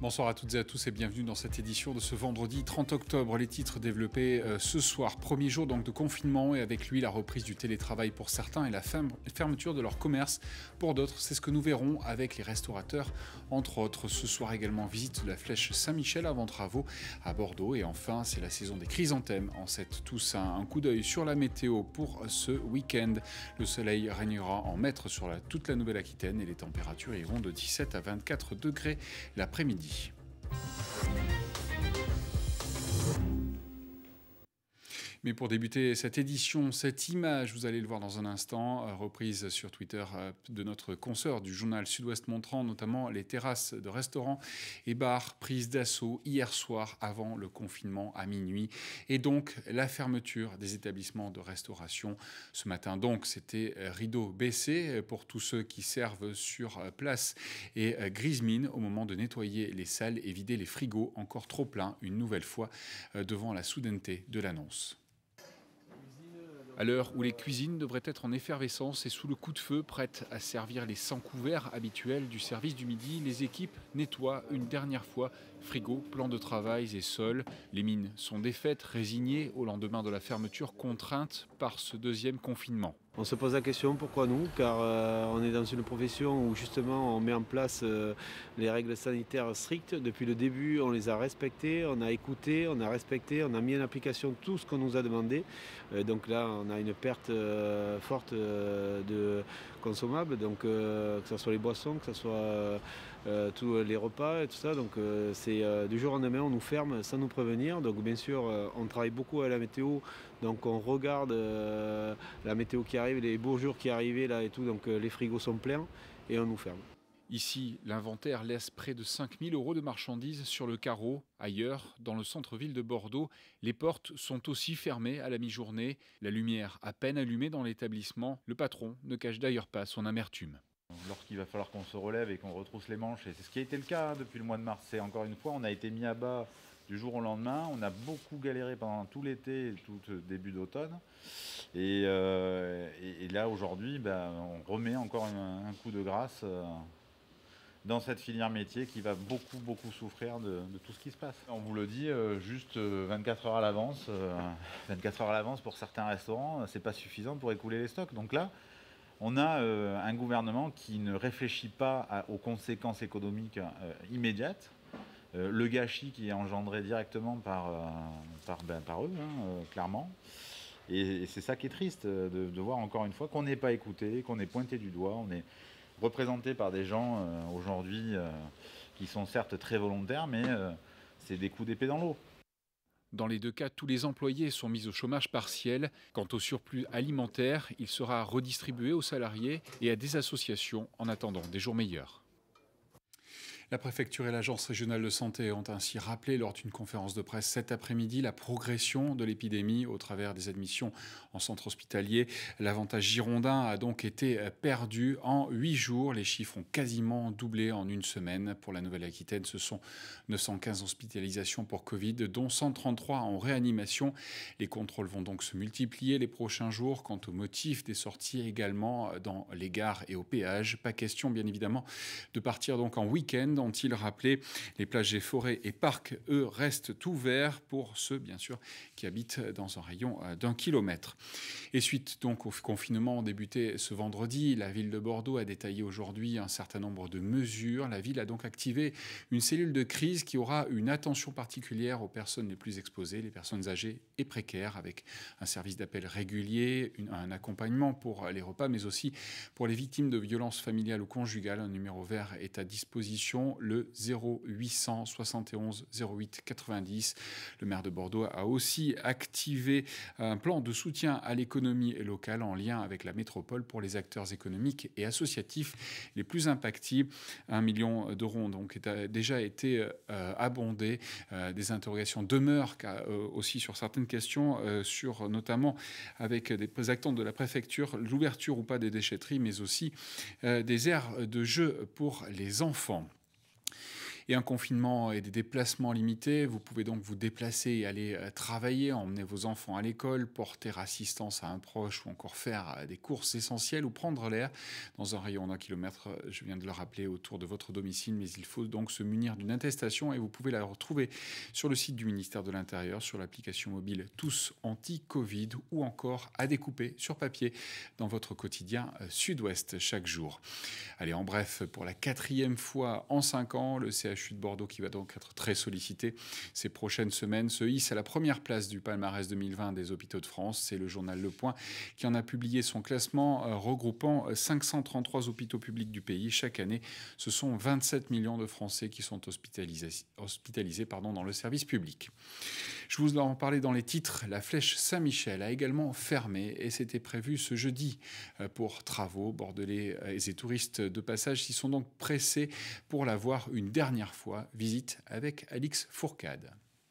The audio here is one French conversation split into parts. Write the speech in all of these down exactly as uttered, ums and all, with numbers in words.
Bonsoir à toutes et à tous et bienvenue dans cette édition de ce vendredi trente octobre. Les titres développés euh, ce soir. Premier jour donc de confinement et avec lui la reprise du télétravail pour certains et la fermeture de leur commerce pour d'autres. C'est ce que nous verrons avec les restaurateurs entre autres. Ce soir également visite de la flèche Saint-Michel avant travaux à Bordeaux. Et enfin c'est la saison des chrysanthèmes en cette Toussaint. Un coup d'œil sur la météo pour ce week-end. Le soleil régnera en maître sur la, toute la Nouvelle-Aquitaine et les températures iront de dix-sept à vingt-quatre degrés l'après-midi. Mais pour débuter cette édition, cette image, vous allez le voir dans un instant, reprise sur Twitter de notre consoeur du journal Sud-Ouest montrant notamment les terrasses de restaurants et bars prises d'assaut hier soir avant le confinement à minuit et donc la fermeture des établissements de restauration ce matin. Donc c'était rideau baissé pour tous ceux qui servent sur place et grise mine au moment de nettoyer les salles et vider les frigos encore trop pleins une nouvelle fois devant la soudaineté de l'annonce. À l'heure où les cuisines devraient être en effervescence et sous le coup de feu, prêtes à servir les cent couverts habituels du service du midi, les équipes nettoient une dernière fois frigo, plans de travail et sols. Les mines sont défaites, résignées au lendemain de la fermeture, contraintes par ce deuxième confinement. On se pose la question pourquoi nous, car euh, on est dans une profession où justement on met en place euh, les règles sanitaires strictes. Depuis le début, on les a respectées, on a écouté, on a respecté, on a mis en application tout ce qu'on nous a demandé. Euh, donc là, on a une perte euh, forte euh, de consommables, donc euh, que ce soit les boissons, que ce soit euh, euh, tous les repas et tout ça. Donc euh, c'est euh, du jour au lendemain, on nous ferme sans nous prévenir. Donc bien sûr, euh, on travaille beaucoup à la météo, donc on regarde euh, la météo qui arrive, les beaux jours qui arrivaient là et tout, donc euh, les frigos sont pleins et on nous ferme. Ici, l'inventaire laisse près de cinq mille euros de marchandises sur le carreau. Ailleurs, dans le centre-ville de Bordeaux, les portes sont aussi fermées à la mi-journée. La lumière à peine allumée dans l'établissement. Le patron ne cache d'ailleurs pas son amertume. Lorsqu'il va falloir qu'on se relève et qu'on retrousse les manches, et c'est ce qui a été le cas hein, depuis le mois de mars, c'est encore une fois, on a été mis à bas du jour au lendemain, on a beaucoup galéré pendant tout l'été et tout début d'automne, et, euh, et, et là aujourd'hui, ben, on remet encore un, un coup de grâce euh, dans cette filière métier qui va beaucoup beaucoup souffrir de, de tout ce qui se passe. On vous le dit, euh, juste vingt-quatre heures à l'avance, euh, vingt-quatre heures à l'avance pour certains restaurants, c'est pas suffisant pour écouler les stocks, donc là, on a euh, un gouvernement qui ne réfléchit pas à, aux conséquences économiques euh, immédiates, euh, le gâchis qui est engendré directement par, euh, par, ben, par eux, hein, euh, clairement. Et, et c'est ça qui est triste, de, de voir encore une fois qu'on n'est pas écouté, qu'on est pointé du doigt, on est représenté par des gens euh, aujourd'hui euh, qui sont certes très volontaires, mais euh, c'est des coups d'épée dans l'eau. Dans les deux cas, tous les employés sont mis au chômage partiel. Quant au surplus alimentaire, il sera redistribué aux salariés et à des associations en attendant des jours meilleurs. La préfecture et l'agence régionale de santé ont ainsi rappelé lors d'une conférence de presse cet après-midi la progression de l'épidémie au travers des admissions en centre hospitalier. L'avantage girondin a donc été perdu en huit jours. Les chiffres ont quasiment doublé en une semaine. Pour la Nouvelle-Aquitaine, ce sont neuf cent quinze hospitalisations pour Covid, dont cent trente-trois en réanimation. Les contrôles vont donc se multiplier les prochains jours. Quant au motif des sorties également dans les gares et au péage, pas question bien évidemment de partir donc en week-end. Ont-ils rappelé, les plages et forêts et parcs, eux, restent ouverts pour ceux, bien sûr, qui habitent dans un rayon d'un kilomètre. Et suite donc au confinement débuté ce vendredi, la ville de Bordeaux a détaillé aujourd'hui un certain nombre de mesures. La ville a donc activé une cellule de crise qui aura une attention particulière aux personnes les plus exposées, les personnes âgées et précaires, avec un service d'appel régulier, une, un accompagnement pour les repas, mais aussi pour les victimes de violences familiales ou conjugales. Un numéro vert est à disposition, le zéro huit cent soixante et onze zéro huit quatre-vingt-dix. Le maire de Bordeaux a aussi activé un plan de soutien à l'économie locale en lien avec la métropole pour les acteurs économiques et associatifs les plus impactés. Un million d'euros donc a déjà été euh, abondé. Euh, des interrogations demeurent euh, aussi sur certaines questions, euh, sur notamment avec des actants de la préfecture, l'ouverture ou pas des déchetteries, mais aussi euh, des aires de jeu pour les enfants. Et un confinement et des déplacements limités, vous pouvez donc vous déplacer et aller travailler, emmener vos enfants à l'école, porter assistance à un proche ou encore faire des courses essentielles ou prendre l'air dans un rayon d'un kilomètre, je viens de le rappeler, autour de votre domicile. Mais il faut donc se munir d'une attestation et vous pouvez la retrouver sur le site du ministère de l'Intérieur, sur l'application mobile Tous Anti-Covid ou encore à découper sur papier dans votre quotidien Sud-Ouest chaque jour. Allez, en bref, pour la quatrième fois en cinq ans, le C H U de Bordeaux, qui va donc être très sollicité ces prochaines semaines, se hisse à la première place du palmarès deux mille vingt des hôpitaux de France. C'est le journal Le Point qui en a publié son classement euh, regroupant cinq cent trente-trois hôpitaux publics du pays. Chaque année, ce sont vingt-sept millions de Français qui sont hospitalisés, hospitalisés pardon, dans le service public. Je vous en parlais dans les titres. La Flèche Saint-Michel a également fermé et c'était prévu ce jeudi pour travaux. Bordelais et touristes de passage s'y sont donc pressés pour la voir une dernière fois. Visite avec Alix Fourcade.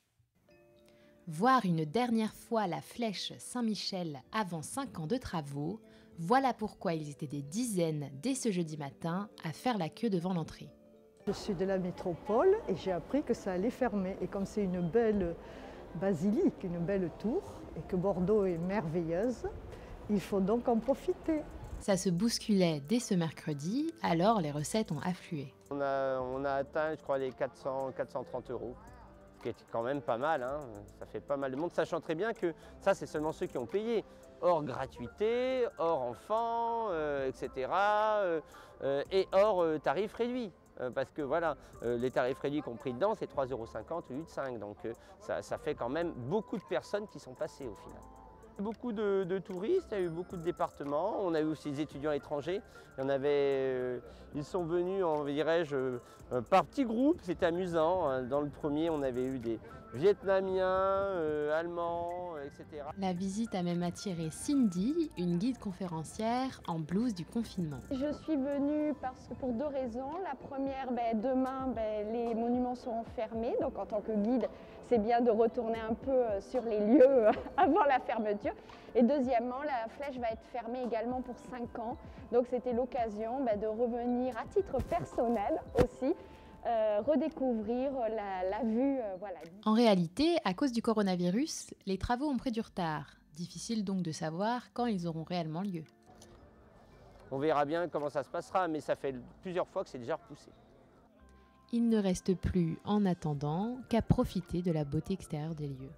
Voir une dernière fois la Flèche Saint-Michel avant cinq ans de travaux, voilà pourquoi ils étaient des dizaines dès ce jeudi matin à faire la queue devant l'entrée. Je suis de la métropole et j'ai appris que ça allait fermer. Et comme c'est une belle basilique, une belle tour, et que Bordeaux est merveilleuse, il faut donc en profiter. Ça se bousculait dès ce mercredi, alors les recettes ont afflué. On a, on a atteint, je crois, les quatre cents, quatre cent trente euros, ce qui est quand même pas mal, hein. Ça fait pas mal de monde, sachant très bien que ça, c'est seulement ceux qui ont payé, hors gratuité, hors enfants, euh, et cetera, euh, euh, et hors euh, tarif réduit. Euh, parce que voilà, euh, les tarifs réduits compris dedans, c'est trois euros cinquante au lieu de cinq, donc euh, ça, ça fait quand même beaucoup de personnes qui sont passées au final. Beaucoup de, de touristes, il y a eu beaucoup de départements, on a eu aussi des étudiants étrangers. Il y en avait, euh, ils sont venus, en dirais-je, euh, par petits groupes, c'était amusant. Dans le premier, on avait eu des Vietnamiens, euh, Allemands, et cetera. La visite a même attiré Cindy, une guide conférencière en blouse du confinement. Je suis venue parce que pour deux raisons. La première, ben, demain, ben, les monuments seront fermés, donc en tant que guide, c'est bien de retourner un peu sur les lieux avant la fermeture. Et deuxièmement, la flèche va être fermée également pour cinq ans. Donc c'était l'occasion ben, de revenir à titre personnel aussi, euh, redécouvrir la, la vue. Euh, voilà. En réalité, à cause du coronavirus, les travaux ont pris du retard. Difficile donc de savoir quand ils auront réellement lieu. On verra bien comment ça se passera, mais ça fait plusieurs fois que c'est déjà repoussé. Il ne reste plus, en attendant, qu'à profiter de la beauté extérieure des lieux.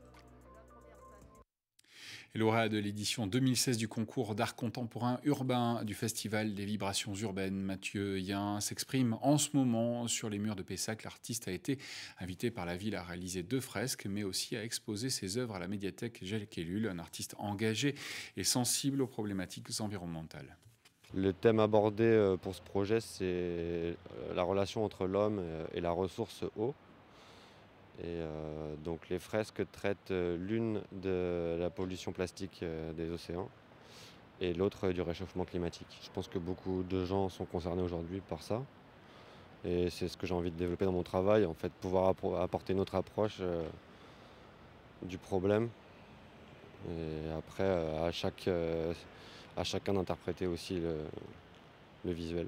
Et lauréat de l'édition deux mille seize du concours d'art contemporain urbain du Festival des vibrations urbaines, Mathieu Yin s'exprime en ce moment sur les murs de Pessac. L'artiste a été invité par la ville à réaliser deux fresques, mais aussi à exposer ses œuvres à la médiathèque Jacques Ellul, un artiste engagé et sensible aux problématiques environnementales. Le thème abordé pour ce projet, c'est la relation entre l'homme et la ressource eau. Et euh, donc les fresques traitent l'une de la pollution plastique des océans et l'autre du réchauffement climatique. Je pense que beaucoup de gens sont concernés aujourd'hui par ça. Et c'est ce que j'ai envie de développer dans mon travail, en fait, pouvoir apporter une autre approche euh, du problème. Et après, à chaque... Euh, à chacun d'interpréter aussi le, le visuel.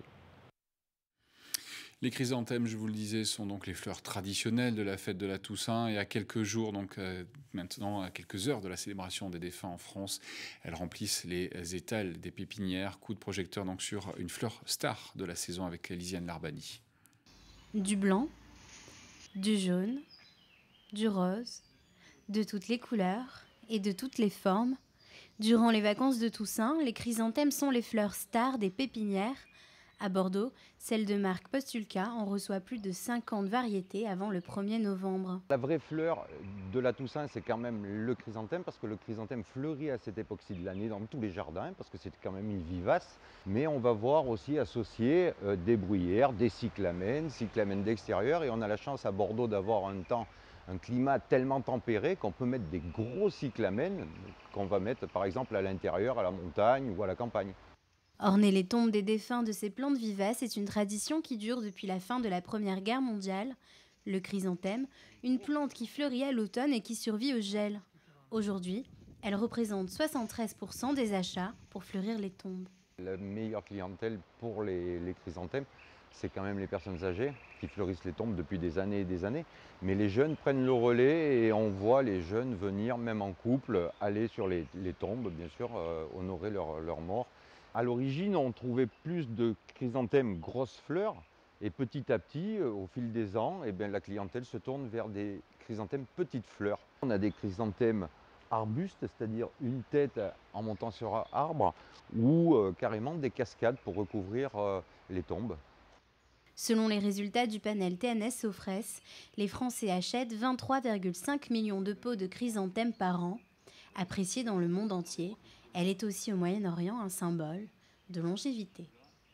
Les chrysanthèmes, je vous le disais, sont donc les fleurs traditionnelles de la fête de la Toussaint et à quelques jours, donc euh, maintenant à quelques heures de la célébration des défunts en France, elles remplissent les étals des pépinières. Coup de projecteur donc sur une fleur star de la saison avec Lisiane Larbani. Du blanc, du jaune, du rose, de toutes les couleurs et de toutes les formes. Durant les vacances de Toussaint, les chrysanthèmes sont les fleurs stars des pépinières. À Bordeaux, celle de marque Postulka en reçoit plus de cinquante variétés avant le premier novembre. La vraie fleur de la Toussaint, c'est quand même le chrysanthème, parce que le chrysanthème fleurit à cette époque-ci de l'année dans tous les jardins, parce que c'est quand même une vivace. Mais on va voir aussi associer euh, des bruyères, des cyclamènes, cyclamènes d'extérieur, et on a la chance à Bordeaux d'avoir un temps un climat tellement tempéré qu'on peut mettre des gros cyclamènes qu'on va mettre par exemple à l'intérieur, à la montagne ou à la campagne. Orner les tombes des défunts de ces plantes vivaces est une tradition qui dure depuis la fin de la Première Guerre mondiale. Le chrysanthème, une plante qui fleurit à l'automne et qui survit au gel. Aujourd'hui, elle représente soixante-treize pour cent des achats pour fleurir les tombes. La meilleure clientèle pour les, les chrysanthèmes, c'est quand même les personnes âgées qui fleurissent les tombes depuis des années et des années. Mais les jeunes prennent le relais et on voit les jeunes venir, même en couple, aller sur les, les tombes, bien sûr, euh, honorer leur, leur mort. À l'origine, on trouvait plus de chrysanthèmes grosses fleurs et petit à petit, au fil des ans, eh bien, la clientèle se tourne vers des chrysanthèmes petites fleurs. On a des chrysanthèmes arbustes, c'est-à-dire une tête en montant sur un arbre, ou euh, carrément des cascades pour recouvrir euh, les tombes. Selon les résultats du panel T N S Sofres, les Français achètent vingt-trois virgule cinq millions de pots de chrysanthèmes par an. Appréciée dans le monde entier, elle est aussi au Moyen-Orient un symbole de longévité.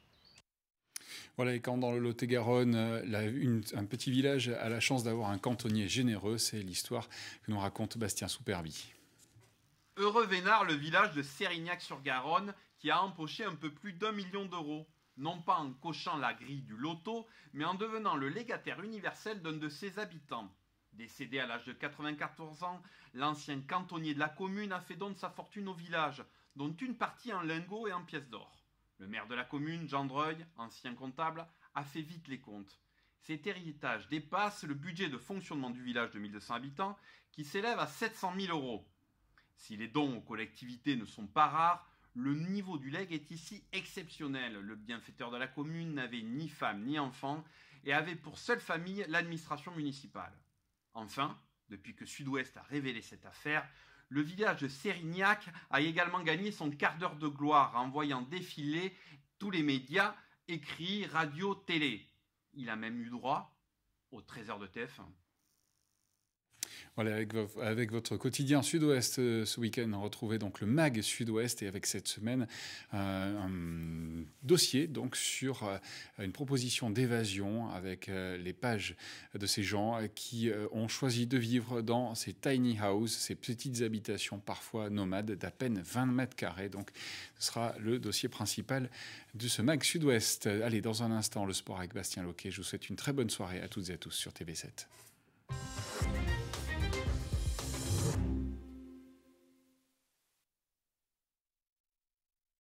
Voilà, et quand dans le Lot-et-Garonne, un petit village a la chance d'avoir un cantonnier généreux, c'est l'histoire que nous raconte Bastien Souperbi. Heureux Vénard, le village de Sérignac-sur-Garonne, qui a empoché un peu plus d'un million d'euros. Non pas en cochant la grille du loto, mais en devenant le légataire universel d'un de ses habitants. Décédé à l'âge de quatre-vingt-quatorze ans, l'ancien cantonnier de la commune a fait don de sa fortune au village, dont une partie en lingots et en pièces d'or. Le maire de la commune, Jean Dreuil, ancien comptable, a fait vite les comptes. Cet héritage dépasse le budget de fonctionnement du village de mille deux cents habitants, qui s'élève à sept cent mille euros. Si les dons aux collectivités ne sont pas rares, le niveau du legs est ici exceptionnel. Le bienfaiteur de la commune n'avait ni femme ni enfant et avait pour seule famille l'administration municipale. Enfin, depuis que Sud-Ouest a révélé cette affaire, le village de Sérignac a également gagné son quart d'heure de gloire en voyant défiler tous les médias, écrits, radio, télé. Il a même eu droit au trésor de T F un. Voilà, avec, avec votre quotidien Sud-Ouest euh, ce week-end, on retrouvait donc le Mag Sud-Ouest et avec cette semaine euh, un dossier donc sur euh, une proposition d'évasion avec euh, les pages de ces gens qui euh, ont choisi de vivre dans ces tiny houses, ces petites habitations parfois nomades d'à peine vingt mètres carrés. Donc ce sera le dossier principal de ce Mag Sud-Ouest. Allez, dans un instant, le sport avec Bastien Loquet. Je vous souhaite une très bonne soirée à toutes et à tous sur T V sept.